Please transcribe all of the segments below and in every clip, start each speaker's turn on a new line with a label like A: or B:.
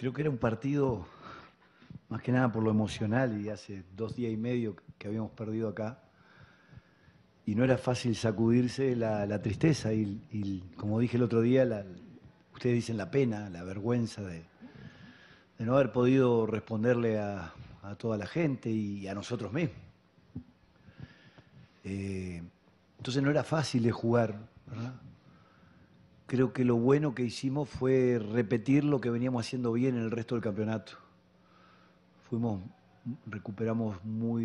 A: Creo que era un partido, más que nada por lo emocional, y hace 2 días y medio que habíamos perdido acá, y no era fácil sacudirse la tristeza y, como dije el otro día, ustedes dicen la pena, la vergüenza de no haber podido responderle a toda la gente y a nosotros mismos. Entonces no era fácil de jugar, ¿verdad? Creo que lo bueno que hicimos fue repetir lo que veníamos haciendo bien en el resto del campeonato. Recuperamos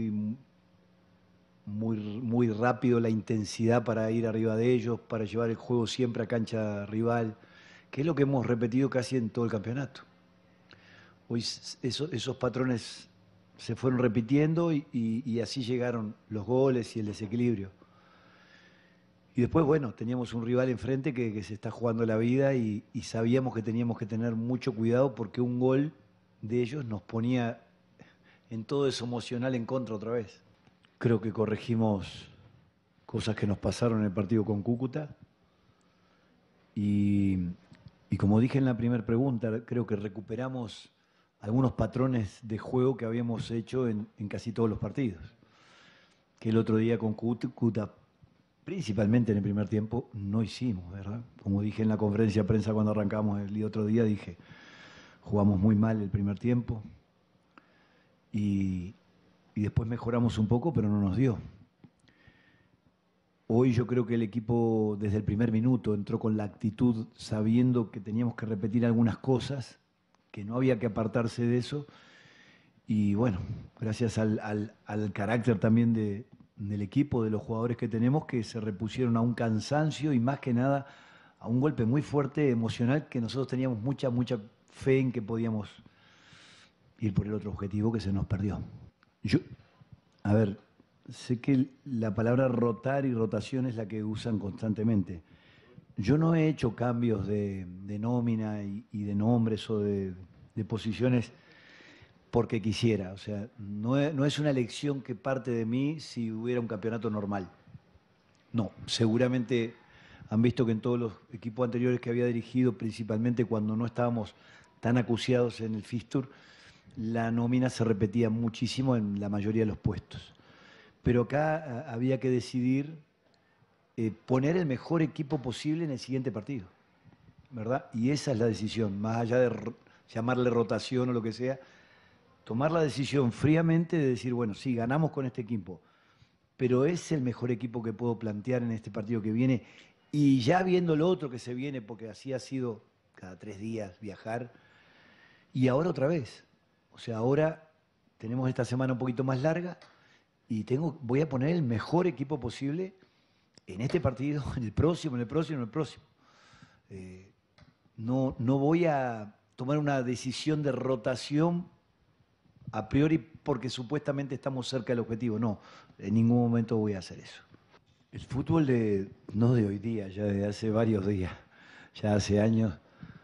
A: muy rápido la intensidad para ir arriba de ellos, para llevar el juego siempre a cancha rival, que es lo que hemos repetido casi en todo el campeonato. Hoy esos patrones se fueron repitiendo y así llegaron los goles y el desequilibrio. Y después, bueno, teníamos un rival enfrente que se está jugando la vida y sabíamos que teníamos que tener mucho cuidado porque un gol de ellos nos ponía en todo eso emocional en contra otra vez. Creo que corregimos cosas que nos pasaron en el partido con Cúcuta y como dije en la primera pregunta, creo que recuperamos algunos patrones de juego que habíamos hecho en casi todos los partidos. Que el otro día con Cúcuta, principalmente en el primer tiempo, no hicimos, ¿verdad? Como dije en la conferencia de prensa cuando arrancamos el otro día, dije, jugamos muy mal el primer tiempo y después mejoramos un poco, pero no nos dio. Hoy yo creo que el equipo desde el primer minuto entró con la actitud sabiendo que teníamos que repetir algunas cosas, que no había que apartarse de eso. Y bueno, gracias al carácter también del equipo, de los jugadores que tenemos, que se repusieron a un cansancio y más que nada a un golpe muy fuerte emocional que nosotros teníamos mucha fe en que podíamos ir por el otro objetivo que se nos perdió. A ver, sé que la palabra rotar y rotación es la que usan constantemente. Yo no he hecho cambios de nómina y de nombres o de posiciones porque quisiera. O sea, no es una elección que parte de mí si hubiera un campeonato normal. No, seguramente han visto que en todos los equipos anteriores que había dirigido, principalmente cuando no estábamos tan acuciados en el fixture, la nómina se repetía muchísimo en la mayoría de los puestos. Pero acá había que decidir poner el mejor equipo posible en el siguiente partido, ¿verdad? Y esa es la decisión, más allá de llamarle rotación o lo que sea, tomar la decisión fríamente de decir, bueno, sí, ganamos con este equipo, pero es el mejor equipo que puedo plantear en este partido que viene, y ya viendo lo otro que se viene, porque así ha sido cada 3 días viajar, y ahora otra vez. O sea, ahora tenemos esta semana un poquito más larga, y voy a poner el mejor equipo posible en este partido, en el próximo, en el próximo, en el próximo. No voy a tomar una decisión de rotación a priori porque supuestamente estamos cerca del objetivo. No, en ningún momento voy a hacer eso. El fútbol no de hoy día, ya de hace varios días, ya hace años,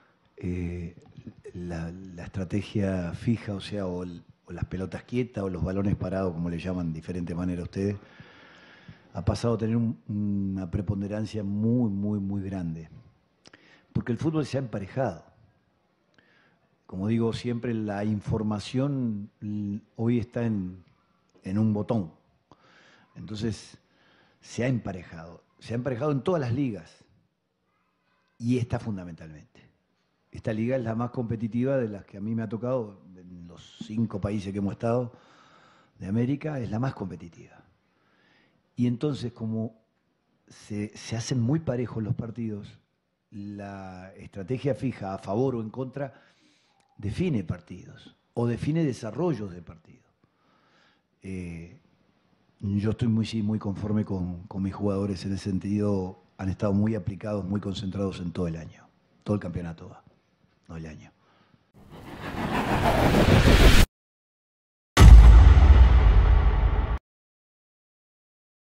A: la estrategia fija, o sea, o las pelotas quietas o los balones parados, como le llaman de diferente manera ustedes, ha pasado a tener una preponderancia muy grande. Porque el fútbol se ha emparejado. Como digo siempre, la información hoy está en un botón. Entonces, se ha emparejado. Se ha emparejado en todas las ligas. Y esta fundamentalmente. Esta liga es la más competitiva de las que a mí me ha tocado, en los 5 países que hemos estado de América, es la más competitiva. Y entonces, como se hacen muy parejos los partidos, la estrategia fija a favor o en contra define partidos o define desarrollos de partidos. Yo estoy muy conforme con mis jugadores en ese sentido. Han estado muy aplicados, muy concentrados en todo el año. Todo el campeonato va, no el año.